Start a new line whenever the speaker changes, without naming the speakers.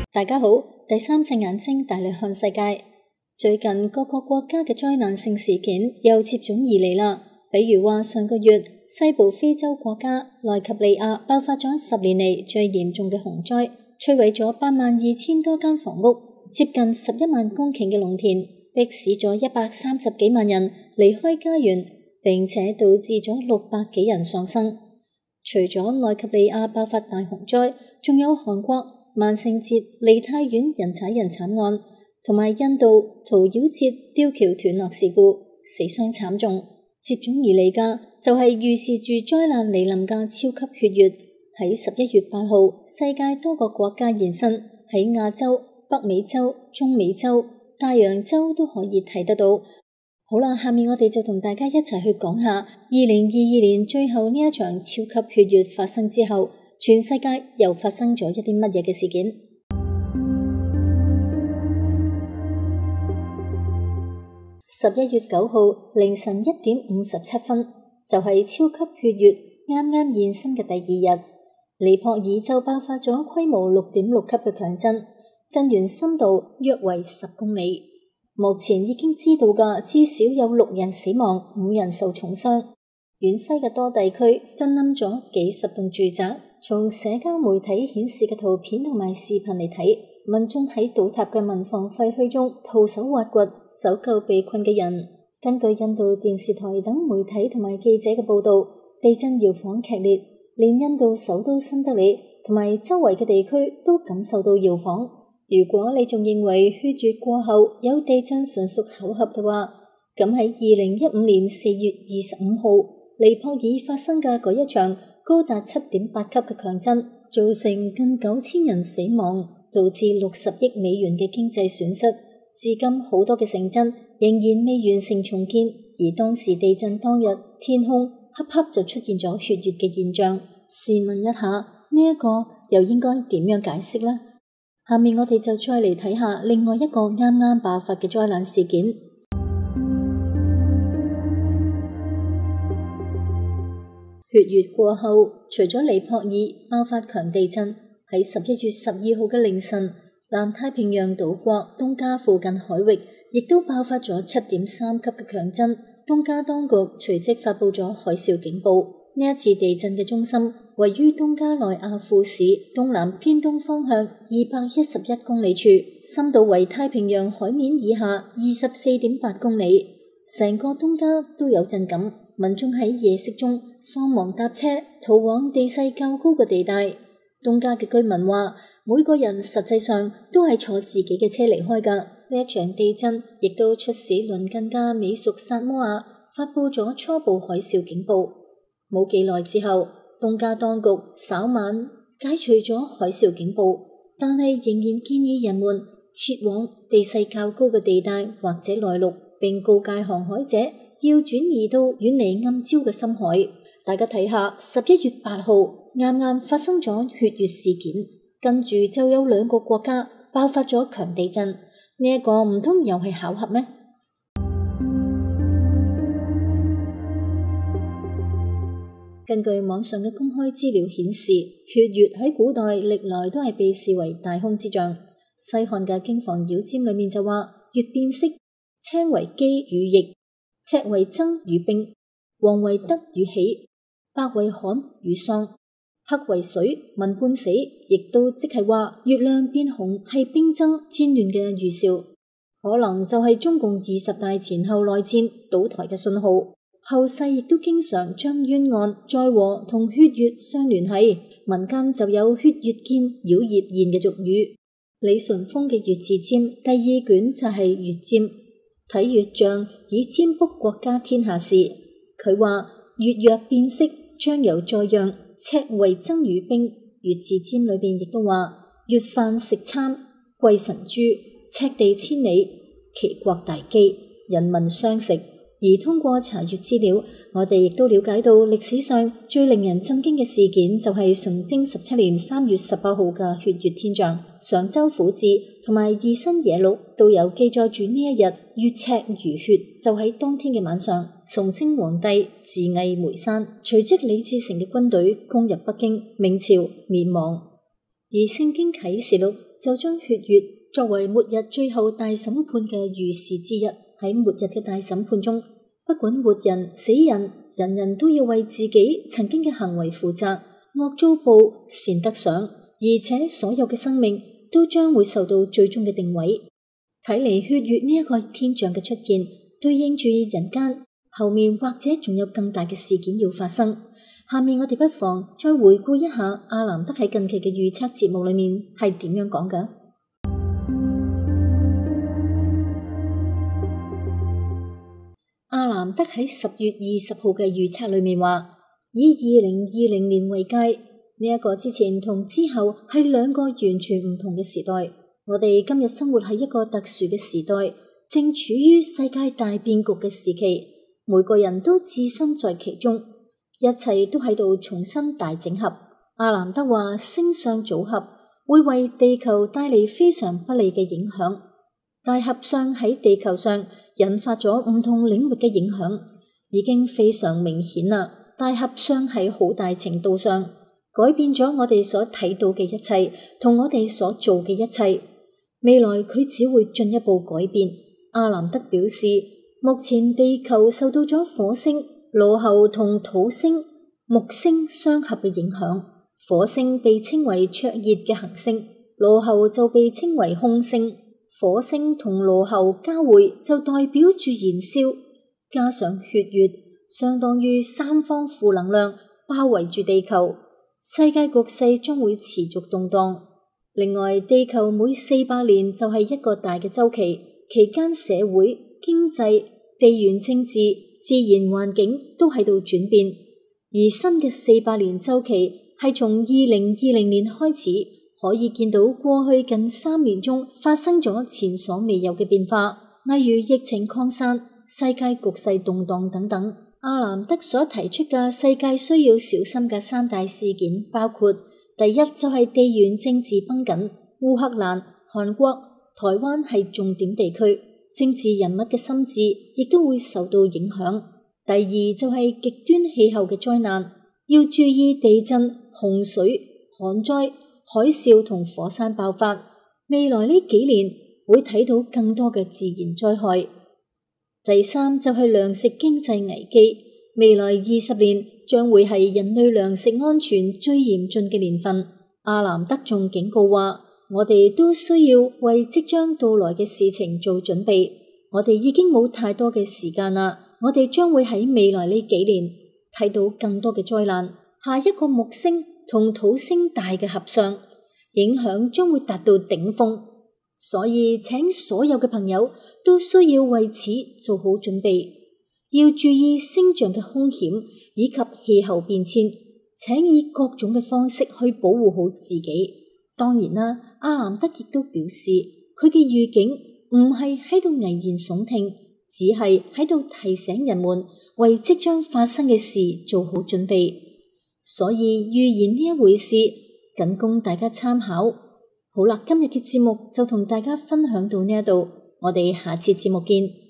大家好，第三隻眼睛帶你看世界。最近各個國家嘅災難性事件又接踵而嚟啦。比如話上個月，西部非洲國家奈及利亞爆發咗10年嚟最嚴重嘅洪災，摧毀咗82000多間房屋，接近11萬公頃嘅農田，迫使咗130幾萬人離開家園，並且導致咗600幾人喪生。除咗奈及利亞爆發大洪災，仲有韓國萬聖節梨泰院人踩人慘案，同埋印度屠妖節吊橋斷落事故，死傷慘重。接踵而嚟嘅就係預示住災難嚟臨嘅超級血月。喺11月8號，世界多個國家現身，喺亞洲、北美洲、中美洲、大洋洲都可以睇得到。好啦，下面我哋就同大家一齊去講下2022年最後呢一場超級血月發生之後，全世界又發生咗一啲乜嘢嘅事件。11月9號凌晨1點57分，就係超級血月啱啱現身嘅第二日，尼泊爾就爆發咗規模6.6級嘅強震，震源深度約為10公里。目前已經知道嘅至少有6人死亡，5人受重傷。遠西嘅多地區震冧咗幾十棟住宅。從社交媒體顯示嘅圖片同埋視頻嚟睇，民眾喺倒塌嘅民房廢墟中徒手挖掘，搜救被困嘅人。根據印度電視台等媒體同埋記者嘅報道，地震搖晃劇烈，連印度首都新德里同埋周圍嘅地區都感受到搖晃。如果你仲認為血月過後有地震純屬巧合嘅話，咁喺2015年4月25號，尼泊爾發生嘅嗰一場高達7.8級嘅強震，造成近9000人死亡，導致60億美元嘅經濟損失。至今好多嘅城鎮仍然未完成重建，而當時地震當日，天空黑黑就出現咗血月嘅現象。試問一下，呢一個又應該點樣解釋呢？下面我哋就再嚟睇下另外一個啱啱爆發嘅災難事件。血月過後，除咗尼泊爾爆發強地震，喺11月12號嘅凌晨，南太平洋島國東加附近海域亦都爆發咗7.3級嘅強震。東加當局隨即發佈咗海嘯警報。呢一次地震嘅中心位於東加內亞富市東南偏東方向211公里處，深度為太平洋海面以下24.8公里。成個東加都有震感，民眾喺夜色中慌忙搭車逃往地勢較高嘅地帶。東加嘅居民話，每個人實際上都係坐自己嘅車離開㗎。呢一場地震亦都促使鄰近嘅美屬薩摩亞發佈咗初步海嘯警報。冇幾耐之後，東加當局稍晚解除咗海嘯警報，但係仍然建議人們撤往地勢較高嘅地帶或者內陸，並告誡航海者要轉移到遠離暗礁嘅深海。大家睇下11月8號啱啱發生咗血月事件，跟住就有2個國家爆發咗強地震，呢一個唔通又係巧合咩？根據網上嘅公開資料顯示，血月喺古代歷來都係被視為大凶之象。西漢嘅經房妖占裏面就話，月變色，青為機與翼，赤為爭與兵，黃為得與喜，白為罕與喪，黑為水，民半死，亦都即係話月亮變紅係兵爭戰亂嘅預兆，可能就係中共20大前後內戰倒台嘅信號。後世亦都經常將冤案、災禍同血月相聯繫，民間就有血月見、妖孽現嘅俗語。李淳風嘅月字占第2卷就係月占，睇月象以占卜國家天下事。佢話月若變色，將有災殃，赤為爭與兵。月字占裏邊亦都話月飯食參，貴神豬，赤地千里，其國大饑，人民相食。而通過查閱資料，我哋亦都了解到歷史上最令人震驚嘅事件就係崇禎17年3月18號嘅血月天象。上州府志同埋二新野錄都有記載住呢一日月赤如血。就喺當天嘅晚上，崇禎皇帝自縊梅山，隨即李自成嘅軍隊攻入北京，明朝滅亡。 而聖經啟示錄就將血月作為末日最後大審判嘅預示之一。喺末日嘅大審判中，不管活人死人，人人都要為自己曾經嘅行為負責，惡遭報，善得賞，而且所有嘅生命都將會受到最終嘅定位。睇嚟血月呢一個天象嘅出現，對應住人間後面或者仲有更大嘅事件要發生。下面我哋不妨再回顧一下阿南德喺近期嘅預測節目裏面係點樣講㗎。阿南德喺10月20號嘅預測裏面話，以2020年為界，呢一個之前同之後係兩個完全唔同嘅時代。我哋今日生活喺一個特殊嘅時代，正處於世界大變局嘅時期，每個人都置身在其中，一切都喺度重新大整合。阿南德話，星相組合會為地球帶嚟非常不利嘅影響。大合相喺地球上引發咗唔同領域嘅影響，已經非常明顯啦。大合相喺好大程度上改變咗我哋所睇到嘅一切，同我哋所做嘅一切。未來佢只會進一步改變。阿南德表示，目前地球受到咗火星、羅睺同土星、木星相合嘅影響。火星被稱為灼熱嘅行星，羅睺就被稱為凶星。火星同羅睺交匯就代表住燃燒，加上血月，相當於三方負能量包圍住地球，世界局勢將會持續動盪。另外，地球每400年就係一個大嘅週期，期間社會、經濟、地緣政治、自然環境都喺度轉變，而新嘅400年週期係從2020年開始。可以見到過去近3年中發生咗前所未有嘅變化，例如疫情擴散、世界局勢動盪等等。阿南德所提出嘅世界需要小心嘅3大事件包括：第一就係地緣政治繃緊，烏克蘭、韓國、台灣係重點地區，政治人物嘅心智亦都會受到影響。第二就係極端氣候嘅災難，要注意地震、洪水、旱災、海嘯同火山爆發，未來呢幾年會睇到更多嘅自然災害。第三就係糧食經濟危機，未來20年將會係人類糧食安全最嚴峻嘅年份。阿南德仲警告話，我哋都需要為即將到來嘅事情做準備。我哋已經冇太多嘅時間啦，我哋將會喺未來呢幾年睇到更多嘅災難。下一個木星同土星大嘅合相，影響將會達到頂峰，所以請所有嘅朋友都需要為此做好準備，要注意星象嘅凶險以及氣候變遷，請以各種嘅方式去保護好自己。當然啦，阿南德亦都表示，佢嘅預警唔係喺度危言聳聽，只係喺度提醒人們為即將發生嘅事做好準備。所以預言呢一回事，僅供大家參考。好啦，今日嘅節目就同大家分享到呢一度，我哋下次節目見。